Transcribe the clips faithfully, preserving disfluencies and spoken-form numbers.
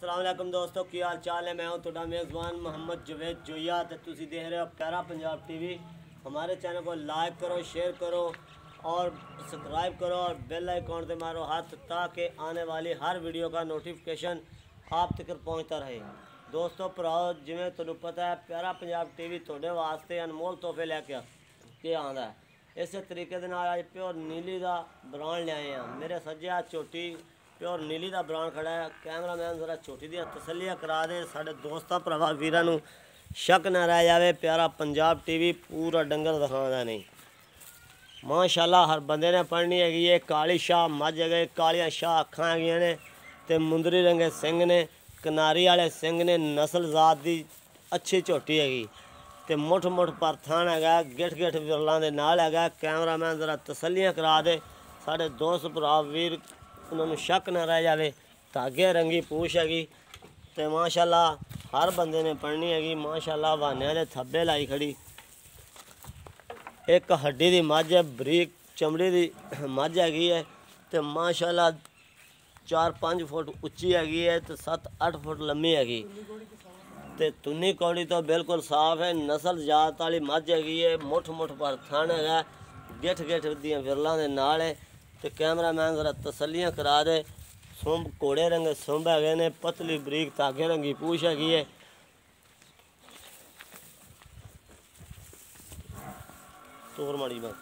अस्सलाम वालेकुम दोस्तों, की हाल चाल है। मैं हूं तुहाडा मेज़बान मोहम्मद जवेद जोया ते तुसी देख रहे हो प्यारा पंजाब टीवी। हमारे चैनल को लाइक करो, शेयर करो और सब्सक्राइब करो और बेल आइकॉन पे मारो हाथ ताकि आने वाली हर वीडियो का नोटिफिकेशन आप तक पहुंचता रहे। दोस्तों भराओ, जिवें तुहानूं पता है प्यारा पंजाब टीवी तुहाडे वास्ते अनमोल तोहफे लैके के आंदा है। इस तरीके दे नाल अज प्योर नीली का ब्रांड लिआए हैं। मेरे सज्जे हाथ झोटी प्योर नीली का ब्रांड खड़ा है। कैमरामैन जरा झोटी दी तसल्लियां करा दे, साढ़े दोस्तों भरावां वीरां नूं शक ना रह जाए। प्यारा पंजाब टीवी पूरा डंगर दिखाउंदा नहीं। माशाअल्लाह हर बंदे ने पढ़नी हैगी है। काली शाह मझ है, कालियां शाह अखां हैगियां ने ते मुंदरी रंगे सिंह ने, किनारी वाले सिंह ने, नस्ल जात की अच्छी झोटी हैगी ते मुठ मुठ पर थान है, गिठ गिठ विरलों के नाल है। कैमरामैन जरा तसल्लियां करा दे, साढ़े दोस्त भरा वीर उन्होंने शक ना रह जाए। धागे रंगी पूछ हैगी ते माशाअल्लाह हर बंदे ने पढ़नी हैगी। माशाअल्लाह बहाने दे थब्बे लाई खड़ी। एक हड्डी की मझ है, बरीक चमड़ी की मझ हैगी है ते माशाअल्लाह चार पाँच फुट उच्ची हैगी है तो सत्त अठ फुट लम्मी हैगी ते तुन्नी कौड़ी तो बिल्कुल साफ है। नस्ल जात वाली मझ हैगी है। मुठ मुठ पर थन है, गिठ गिठ दियां विरलों के नाल है ते कैमरामैन जरा तसल्लियां करा दे। सुंब घोड़े रंगे सुंब है ने, पतली बरीक धागे रंगी पूछ हैगी है। तोर माड़ी बस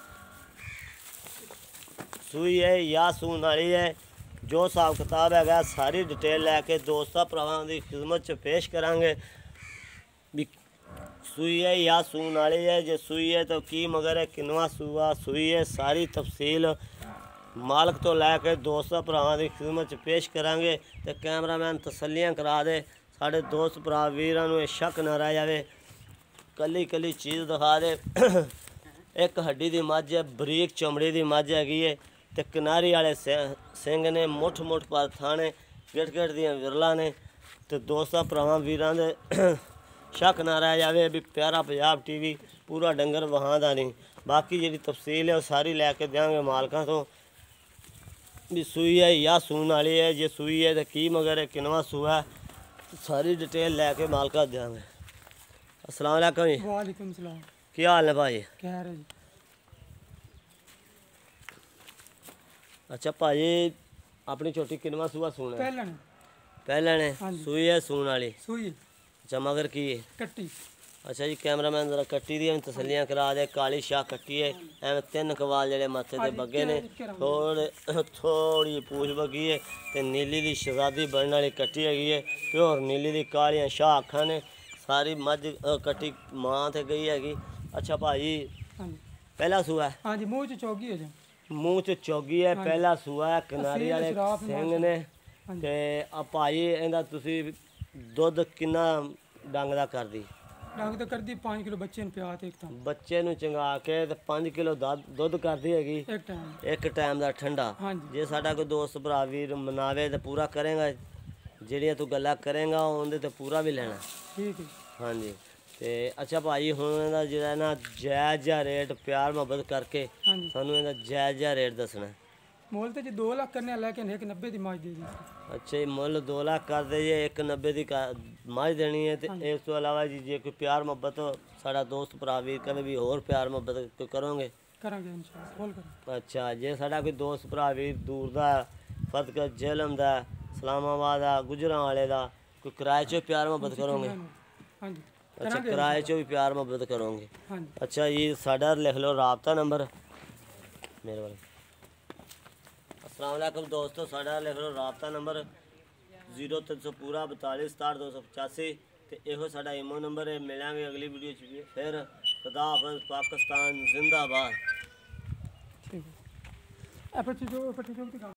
सूई है या सून वाली है। जो हिसाब किताब है सारी डिटेल लैके दोस्तों भरावां की खिदमत च पेश करांगे भी सूई है या सून वाली है। जे सूई है तो की मगर है, किनवा सूआ सूई है, सारी तफसील मालक तो लैके दोस्तों भरावां की खिदमत च पेश करांगे ते कैमरामैन तसल्लियां करा दे। साढ़े दोस्त भरा वीरां नूं शक ना रह जाए, कली कली चीज़ दिखा दे। एक हड्डी की मझ है, बरीक चमड़ी की मझ हैगी है ते किनारी वाले सिंह ने, मुठ मुठ पर थाने, गिठ गिठ दियां विरलां ने ते दोस्तों भरावां वीरां दे शक ना रह जाए भी प्यारा पंजाब टीवी पूरा डंगर वहांदा नहीं। बाकी जी तफसील है वह सारी लैके देंगे मालकां तो भी सूई है या सून वाली है। जे सूई है तो की मगर है, किनवा सूआ है, सारी डिटेल लैके मालका देंगे। अस्सलाम वालेकुम जी। वालेकुम सलाम। की हाल है भाई? क्या है जी? अच्छा भाजी अपनी छोटी किनवा सूआ सूना है? पहले ने पहले ने हाँ जी। सूई है सून वाली? सूई अच्छा मगर की है? कट्टी। अच्छा जी कैमरामैन जरा कट्टी दी तसलियां करा दे। काली शाह कट्टी है, एवं तीन कवाल जेडे माथे ते बगे ने, थोड़े थोड़ी पूछ बगी है ते नीली दी शहजादी बनने वाली कट्टी हैगी है। प्योर नीली दी कालियां शाह अखां ने, सारी मझ कट्टी मां ते गई हैगी। अच्छा भाजी पहला सूआ है? हाँ जी, मुँह च चौगी है जी। मूँह च चौगी है, पहला सूआ है। किनारी वाले सिंह ने ते भाई इहदा तुसी दुध किन्ना डंग दा करदी? डंग तो करदी पाँच किलो बच्चे पिया एक तो बच्चे नूं चंगा के ते पाँच किलो दुध करदी हैगी एक टाइम एक टाइम दा ठंडा। हाँ जी। जे साडा कोई दोस्त भरा वीर मनावे तो पूरा करेगा, ਜਿਹੜੀਆਂ तू गल्लां करेगा उहदे ते पूरा भी लेना। ठीक है हाँ जी। ते अच्छा भाई हुण इहदा जेहड़ा ना जायज़ जिहा रेट प्यार मुहब्बत करके हाँ जी। सानू इहदा जायज़ जिहा रेट दसना। मोल तो जी दो लाख करने लेकिन एक नब्बे की माज दे दी। अच्छा जी मुल दो लाख कर दे जे एक नब्बे की मझ देनी है। तो इस तो अलावा जी जे कोई प्यार मुहब्बत साड़ा दोस्त भरा वीर कभी भी होर प्यार मुहब्बत कोई करोगे? करांगे इंशाअल्लाह, बोल कर। अच्छा जे साड़ा कोई दोस्त भरा वीर दूर दा फतक झेलम दा, इस्लामाबाद दा, गुजरांवाले दा, कोई किराए चो प्यार मुहब्बत करोगे? हाँ जी। अच्छा किराए चो भी प्यार मुहब्बत करोगे? हाँ जी। अच्छा जी साड़ा लिख लो राबता नंबर मेरे वाले। अस्सलाम वालेकुम दोस्तों, साड़ा लिख लो राबता नंबर जीरो तीन सौ पूरा बतालीस सताहठ दो सौ पचासी तो यो साड़ा ईमो नंबर है। मिलेंगे अगली वीडियो च फिर। खुदा हाफिज़, पाकिस्तान जिंदाबाद। ठीक है।